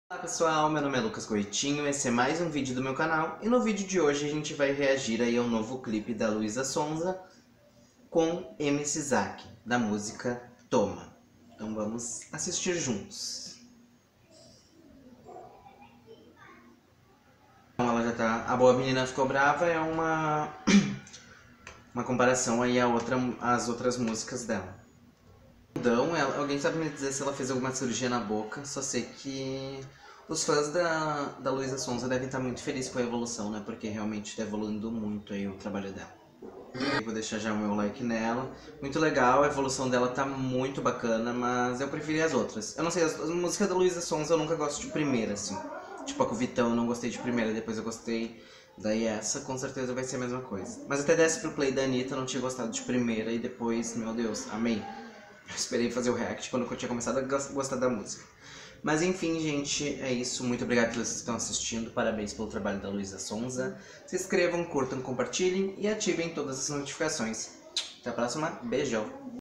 Olá pessoal, meu nome é Lucas Coitinho, esse é mais um vídeo do meu canal e no vídeo de hoje a gente vai reagir aí ao novo clipe da Luísa Sonza com MC Zack, da música Toma. Então vamos assistir juntos. Então ela já tá... A Boa Menina Ficou Brava é uma comparação aí às outras músicas dela. Alguém sabe me dizer se ela fez alguma cirurgia na boca? Só sei que os fãs da Luísa Sonza devem estar muito felizes com a evolução, né? Porque realmente está evoluindo muito aí o trabalho dela. Eu vou deixar já o meu like nela. Muito legal, a evolução dela tá muito bacana, mas eu preferi as outras. Eu não sei, as músicas da Luísa Sonza eu nunca gosto de primeira, assim. Tipo a com o Vitão eu não gostei de primeira, depois eu gostei. Daí essa com certeza vai ser a mesma coisa. Mas até desce pro play da Anitta eu não tinha gostado de primeira e depois, meu Deus, amei. Eu esperei fazer o react quando eu tinha começado a gostar da música. Mas enfim, gente, é isso. Muito obrigado por vocês que estão assistindo. Parabéns pelo trabalho da Luísa Sonza. Se inscrevam, curtam, compartilhem e ativem todas as notificações. Até a próxima. Beijão.